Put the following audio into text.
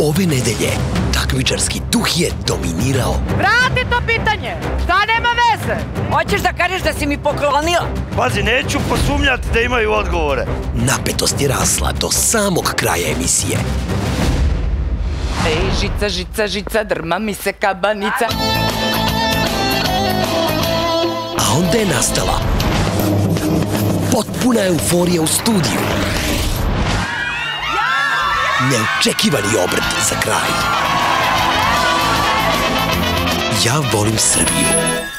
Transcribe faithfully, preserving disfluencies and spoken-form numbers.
Ove nedelje takmičarski duh je dominirao. Vrati to pitanje! Šta nema veze? Hoćeš da kažeš da si mi poklonila? Pazi, neću posumnjati da imaju odgovore. Napetost je rasla do samog kraja emisije. Ej, žica, žica, žica, drma mi se kabanica. A onda je nastala potpuna euforija u studiju. Neočekivani obrt za kraj. Ja volim Srbiju.